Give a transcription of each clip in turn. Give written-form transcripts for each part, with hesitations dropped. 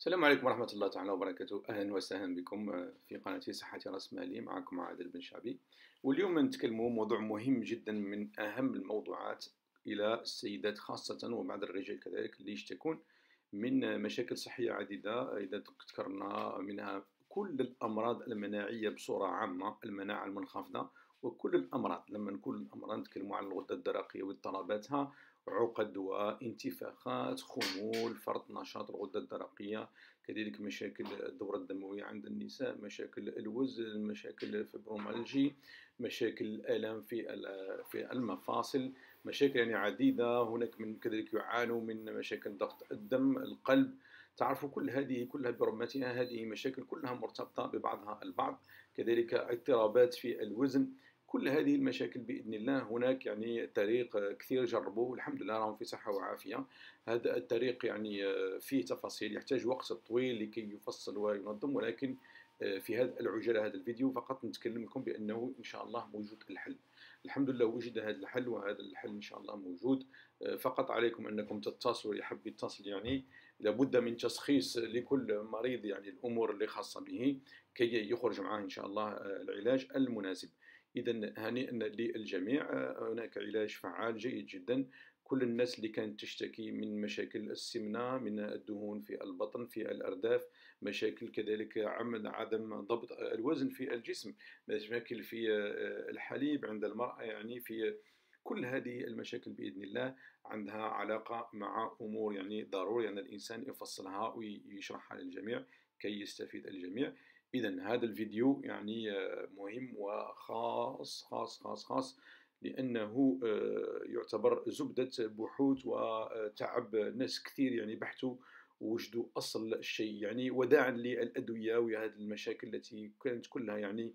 السلام عليكم ورحمة الله تعالى وبركاته. أهلا وسهلا بكم في قناة صحتي رأس مالي. معكم عادل بن شعبي، واليوم نتكلموا موضوع مهم جدا، من أهم الموضوعات إلى السيدات خاصة وبعض الرجال كذلك اللي يشتكون من مشاكل صحية عديدة. إذا ذكرنا منها كل الأمراض المناعية بصورة عامة، المناعة المنخفضة وكل الأمراض. لما نقول الأمراض نتكلموا عن الغدة الدرقية واضطراباتها، عقد وانتفاخات، خمول، فرط نشاط الغدة الدرقية، كذلك مشاكل الدورة الدموية عند النساء، مشاكل الوزن، مشاكل الفبروميالجي، مشاكل الآلام في المفاصل، مشاكل يعني عديدة. هناك من كذلك يعانوا من مشاكل ضغط الدم، القلب. تعرفوا كل هذه كلها برمتها، هذه مشاكل كلها مرتبطة ببعضها البعض. كذلك اضطرابات في الوزن. كل هذه المشاكل بإذن الله هناك يعني طريق كثير جربوه والحمد لله راهم في صحة وعافية. هذا الطريق يعني فيه تفاصيل، يحتاج وقت طويل لكي يفصل وينظم، ولكن في هذه العجالة هذا الفيديو فقط نتكلم لكم بأنه إن شاء الله موجود الحل. الحمد لله وجد هذا الحل، وهذا الحل إن شاء الله موجود. فقط عليكم أنكم تتصلوا، اللي يحب يتصل يعني لابد من تشخيص لكل مريض يعني الأمور اللي خاصة به كي يخرج معه إن شاء الله العلاج المناسب. إذا هنيئا للجميع، هناك علاج فعال جيد جدا. كل الناس اللي كانت تشتكي من مشاكل السمنة، من الدهون في البطن، في الأرداف، مشاكل كذلك عدم ضبط الوزن في الجسم، مشاكل في الحليب عند المرأة، يعني في كل هذه المشاكل بإذن الله عندها علاقة مع أمور يعني ضروري أن الإنسان يفصلها ويشرحها للجميع كي يستفيد الجميع. إذا هذا الفيديو يعني مهم وخاص خاص خاص خاص، لأنه يعتبر زبدة بحوث وتعب ناس كثير، يعني بحثوا ووجدوا أصل الشيء، يعني وداعا للأدوية وهذه المشاكل التي كانت كلها يعني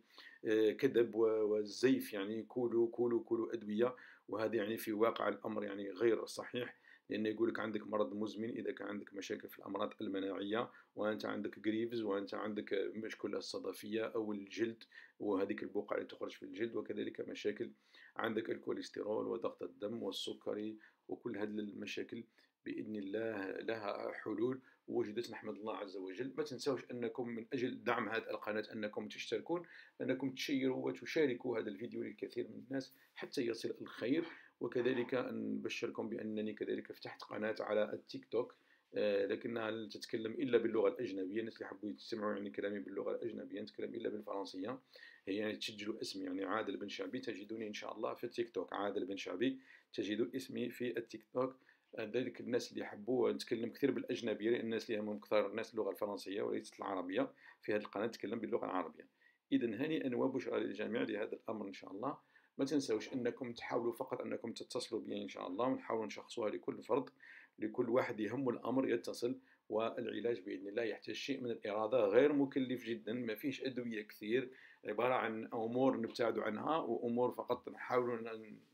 كذب والزيف. يعني كولوا كولوا كولوا أدوية، وهذا يعني في واقع الأمر يعني غير صحيح. لأنه يقول لك عندك مرض مزمن إذا كان عندك مشاكل في الأمراض المناعية، وأنت عندك جريفز، وأنت عندك مشكلة الصدفية أو الجلد وهذيك البقع اللي تخرج في الجلد، وكذلك مشاكل عندك الكوليسترول وضغط الدم والسكري. وكل هذه المشاكل بإذن الله لها حلول وجدت، نحمد الله عز وجل. ما تنسوش أنكم من أجل دعم هذه القناة أنكم تشتركون، أنكم تشيروا وتشاركوا هذا الفيديو للكثير من الناس حتى يصل الخير. وكذلك نبشركم بأنني كذلك فتحت قناة على التيك توك، لكنها لا تتكلم إلا باللغة الأجنبية. الناس اللي يحبوا يسمعوا يعني كلامي باللغة الأجنبية نتكلم إلا بالفرنسية. هي يعني تسجلوا اسمي يعني عادل بن شعبي، تجدوني إن شاء الله في التيك توك عادل بن شعبي، تجدوا اسمي في التيك توك. ذلك الناس اللي يحبوا نتكلم كثير بالأجنبية، لأن الناس اللي يهمهم كثار الناس اللغة الفرنسية وليست العربية، في هذه القناة نتكلم باللغة العربية. إذا هنيئا وبشرى للجميع لهذا الأمر إن شاء الله. ما تنسوش أنكم تحاولوا فقط أنكم تتصلوا بي إن شاء الله، ونحاول نشخصوها لكل فرد، لكل واحد يهم الأمر يتصل. والعلاج بإذن الله يحتاج شيء من الإرادة، غير مكلف جدا، ما فيش أدوية كثير، عبارة عن أمور نبتعد عنها وأمور فقط نحاول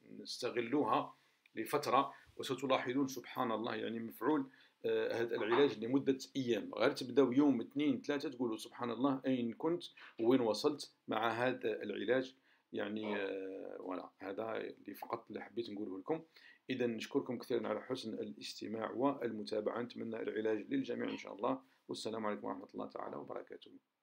نستغلوها لفترة، وستلاحظون سبحان الله يعني مفعول هذا العلاج لمدة أيام. غير تبدأوا يوم اثنين ثلاثة تقولوا سبحان الله أين كنت وين وصلت مع هذا العلاج. يعني ولا هذا اللي فقط اللي حبيت نقوله لكم. إذا نشكركم كثيرا على حسن الاستماع والمتابعة، نتمنى العلاج للجميع إن شاء الله. والسلام عليكم ورحمة الله تعالى وبركاته.